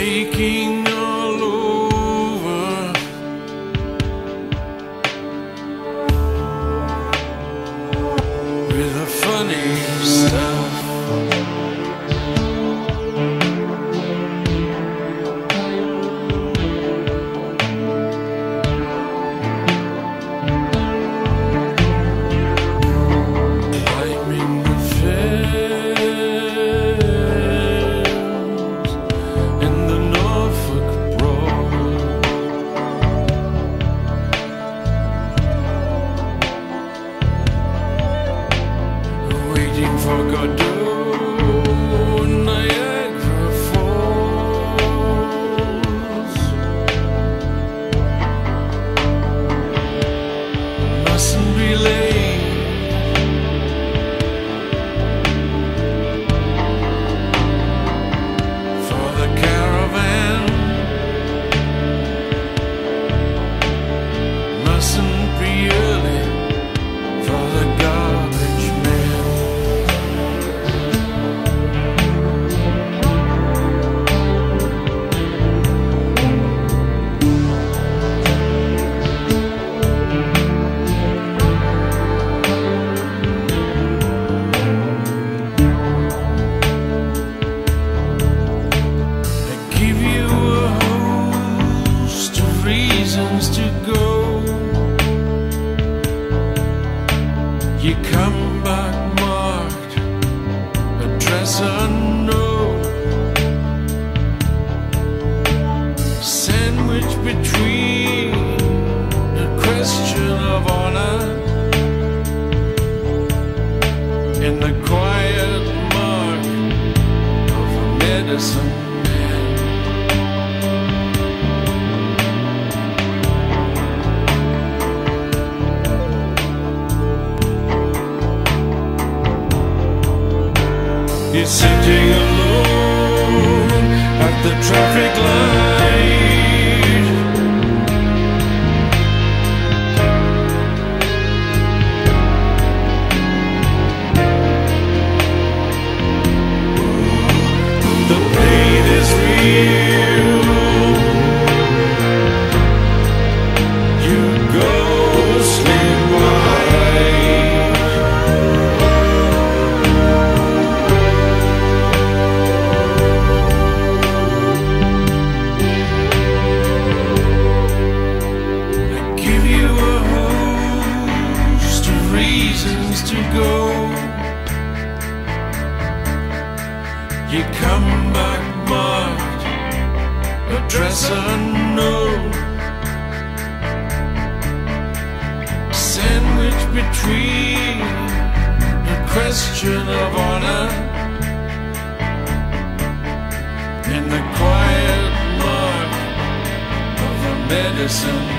aching all over. With a funny stuff. For Godot, Niagara Falls. Mustn't be late for the caravan. Mustn't be early for the garbage man. To go, you come back marked, address unknown, sandwich between a question of honor and the quiet mark of a medicine man. You're sitting alone at the traffic light. The pain is real. You go sleep white. To go, you come back marked, address unknown, sandwich between a question of honor and the quiet mark of a medicine